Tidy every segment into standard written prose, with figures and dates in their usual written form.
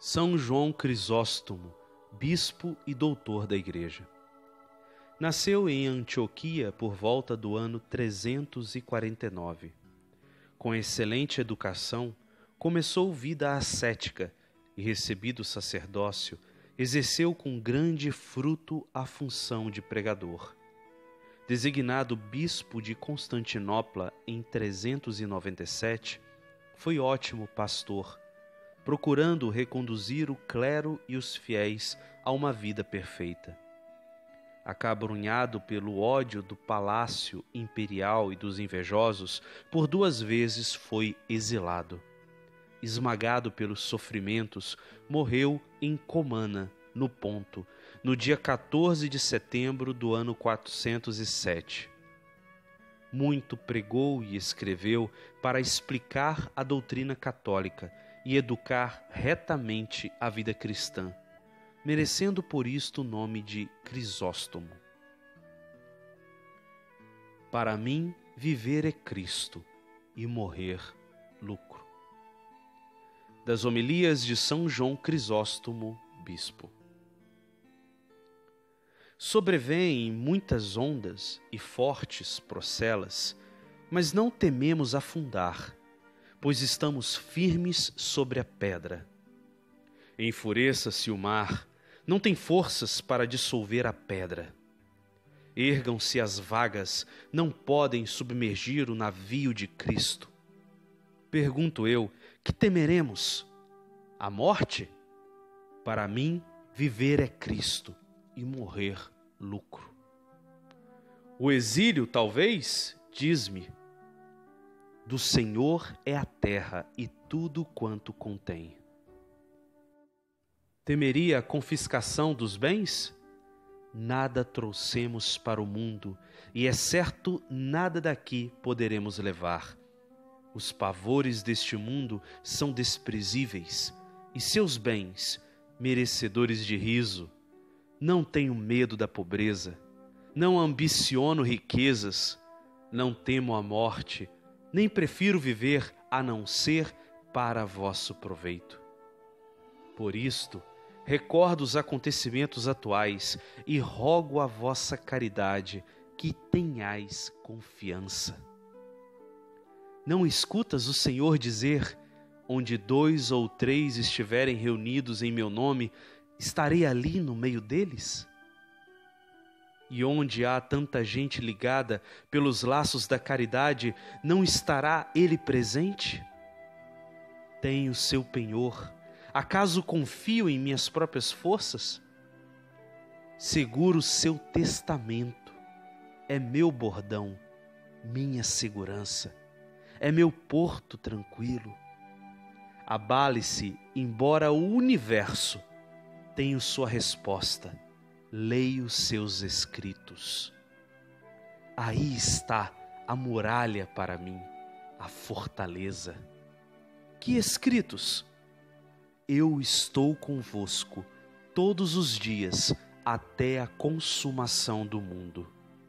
São João Crisóstomo, bispo e doutor da Igreja. Nasceu em Antioquia por volta do ano 349. Com excelente educação, começou vida ascética e, recebido o sacerdócio, exerceu com grande fruto a função de pregador. Designado bispo de Constantinopla em 397, foi ótimo pastor, procurando reconduzir o clero e os fiéis a uma vida perfeita. Acabrunhado pelo ódio do palácio imperial e dos invejosos, por 2 vezes foi exilado. Esmagado pelos sofrimentos, morreu em Comana, no Ponto, no dia 14 de setembro do ano 407. Muito pregou e escreveu para explicar a doutrina católica e educar retamente a vida cristã, merecendo por isto o nome de Crisóstomo. Para mim, viver é Cristo e morrer, lucro. Das homilias de São João Crisóstomo, bispo. Sobrevêm muitas ondas e fortes procelas, mas não tememos afundar, pois estamos firmes sobre a pedra. Enfureça-se o mar, não tem forças para dissolver a pedra. Ergam-se as vagas, não podem submergir o navio de Cristo. Pergunto eu, que temeremos? A morte? Para mim, viver é Cristo e morrer, lucro. O exílio, talvez, diz-me, do Senhor é a terra e tudo quanto contém. Temeria a confiscação dos bens? Nada trouxemos para o mundo, e é certo nada daqui poderemos levar. Os pavores deste mundo são desprezíveis, e seus bens, merecedores de riso. Não tenho medo da pobreza, não ambiciono riquezas, não temo a morte, nem prefiro viver a não ser para vosso proveito. Por isto, recordo os acontecimentos atuais e rogo a vossa caridade que tenhais confiança. Não escutas o Senhor dizer: onde 2 ou 3 estiverem reunidos em meu nome, estarei ali no meio deles? E onde há tanta gente ligada pelos laços da caridade, não estará Ele presente? Tenho seu penhor. Acaso confio em minhas próprias forças? Seguro seu testamento. É meu bordão, minha segurança. É meu porto tranquilo. Abale-se, embora o universo, tenho sua resposta. Leio seus escritos. Aí está a muralha para mim, a fortaleza. Que escritos? Eu estou convosco todos os dias até a consumação do mundo.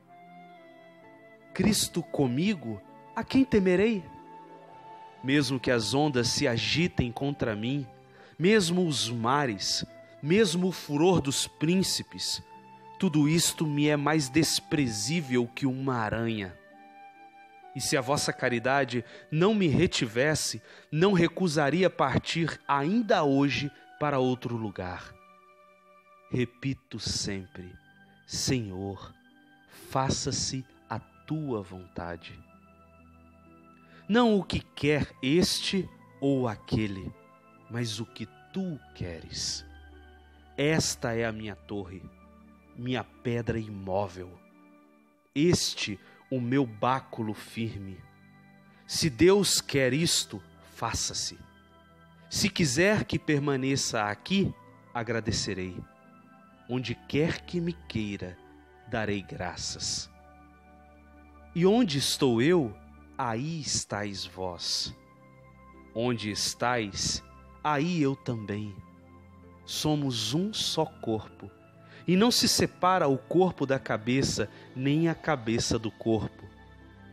Cristo comigo, a quem temerei? Mesmo que as ondas se agitem contra mim, mesmo os mares, mesmo o furor dos príncipes, tudo isto me é mais desprezível que uma aranha. E se a vossa caridade não me retivesse, não recusaria partir ainda hoje para outro lugar. Repito sempre: Senhor, faça-se a tua vontade. Não o que quer este ou aquele, mas o que tu queres. Esta é a minha torre, minha pedra imóvel. Este o meu báculo firme. Se Deus quer isto, faça-se. Se quiser que permaneça aqui, agradecerei. Onde quer que me queira, darei graças. E onde estou eu, aí estáis vós. Onde estáis, aí eu também. Somos um só corpo, e não se separa o corpo da cabeça, nem a cabeça do corpo.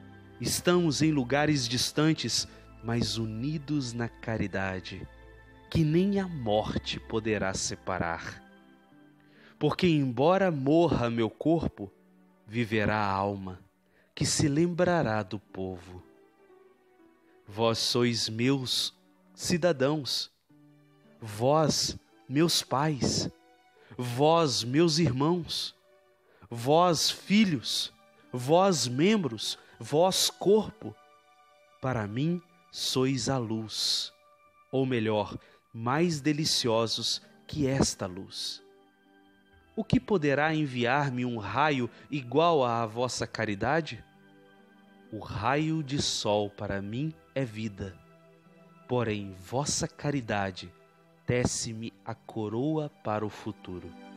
Estamos em lugares distantes, mas unidos na caridade. que nem a morte poderá separar. Porque, embora morra meu corpo, viverá a alma, que se lembrará do povo. Vós sois meus cidadãos, vós, meus pais, vós, meus irmãos, vós, filhos, vós, membros, vós, corpo. Para mim, sois a luz, ou melhor, mais deliciosos que esta luz. O que poderá enviar-me um raio igual à vossa caridade? O raio de sol para mim é vida, porém vossa caridade tece-me a coroa para o futuro.